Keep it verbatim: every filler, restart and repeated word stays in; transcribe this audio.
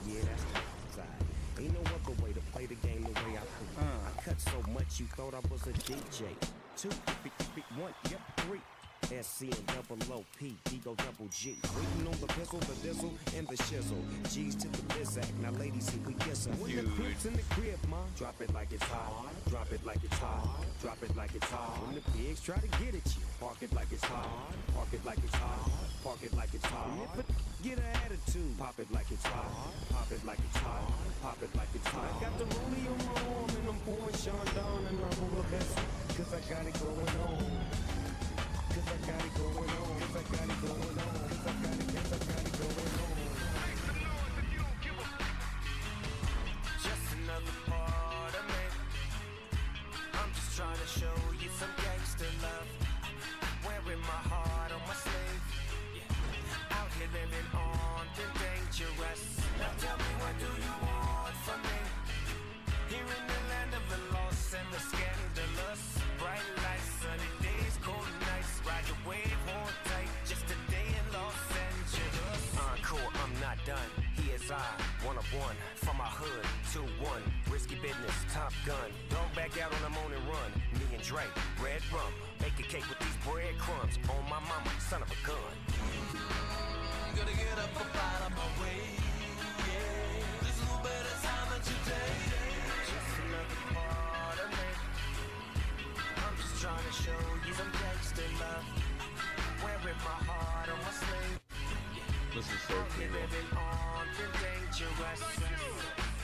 Yeah, that's the side. Ain't no other way to play the game the way I play. Uh. I cut so much you thought I was a D J. Two, b- b- one, yep, three. S C and double O P, D go double G. Waiting on the pistol, the dizzle, and the shizzle. G's to the Lizak, now ladies, see we kiss her. When the crib's in the crib, ma, drop it like it's hot. Drop it like it's hot. Drop it like it's hot. When the pigs try to get at you, park it like it's hot. Park it like it's hot. Park it like it's hot. If it get an attitude, pop it like it's hot. Pop it like it's hot. Pop it like it's hot. I got the rollie on my arm and I'm pouring Sean down and I'm over the best. Cause I got it going on. Cause I got it going on, cause I got it going on, cause I got it, cause I got it going on. Make some noise if you don't give a f***. Just another part of me. I'm just trying to show you some gangster love. Wearing my heart on my sleeve. Yeah. Out here living on the dangerous. Now tell me, what do you want from me? Here in the land of the lost and the scandalous. Bright lights, sunny days, cold nights. Ride the wave, hold tight. Just a day in Los Angeles. Encore, I'm not done. Here's I, one of one. From my hood, two one. Risky business, Top Gun. Dog back out on the morning run. Me and Drake, red rum. Make a cake with these breadcrumbs. On my mama, son of a gun. Gotta get up up out of my way. Yeah. There's no better time than today. Just another part of me. I'm just trying to show you some gangster love. Wearing my heart on my sleeve. This is so cool. Living on the dangerous.